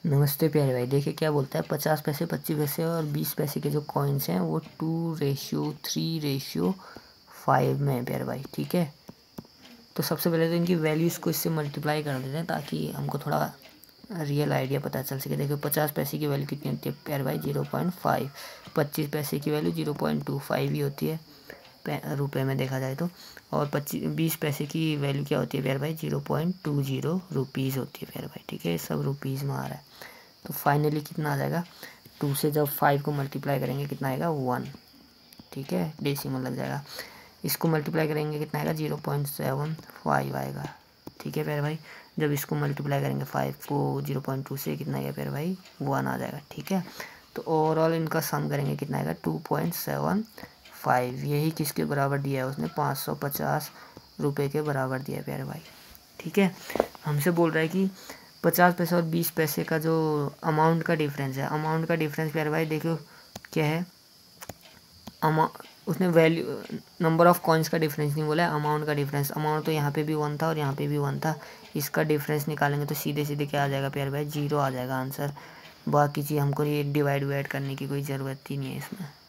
नमस्ते प्यारे भाई, देखिए क्या बोलता है। 50 पैसे, 25 पैसे और 20 पैसे के जो कॉइन्स हैं वो 2:3:5 में है प्यारे भाई। ठीक है, तो सबसे पहले तो इनकी वैल्यूज़ को इससे मल्टीप्लाई कर देते हैं ताकि हमको थोड़ा रियल आइडिया पता चल सके। देखो 50 पैसे की वैल्यू कितनी होती है प्यारे भाई, 0.5। 25 पैसे की वैल्यू 0.25 ही होती है रुपए में देखा जाए तो। और 20 पैसे की वैल्यू क्या होती है प्यारे भाई, 0.20 रुपीज़ होती है प्यारे भाई। ठीक है, सब रुपीज़ में आ रहा है। तो फाइनली कितना आ जाएगा, 2 से जब 5 को मल्टीप्लाई करेंगे कितना आएगा, 1। ठीक है, डेसिमल लग जाएगा। इसको मल्टीप्लाई करेंगे कितना आएगा, 0.75 आएगा। ठीक है प्यारे भाई, जब इसको मल्टीप्लाई करेंगे 5 को 0.2 से कितना आएगा प्यारे भाई, 1 आ जाएगा। ठीक है, तो ओवरऑल इनका सम करेंगे कितना आएगा, 2.75। यही किसके बराबर दिया है उसने, 550 रुपये के बराबर दिया है प्यारे भाई। ठीक है, हमसे बोल रहा है कि 50 पैसे और 20 पैसे का जो अमाउंट का डिफरेंस है, अमाउंट का डिफरेंस प्यारे भाई देखो क्या है। उसने वैल्यू नंबर ऑफ कॉइन्स का डिफरेंस नहीं बोला है, अमाउंट का डिफरेंस। अमाउंट तो यहाँ पे भी 1 था और यहाँ पे भी 1 था। इसका डिफरेंस निकालेंगे तो सीधे सीधे क्या आ जाएगा प्यारे भाई, 0 आ जाएगा आंसर। बाकी चीज़ हमको ये डिवाइड करने की कोई ज़रूरत ही नहीं है इसमें।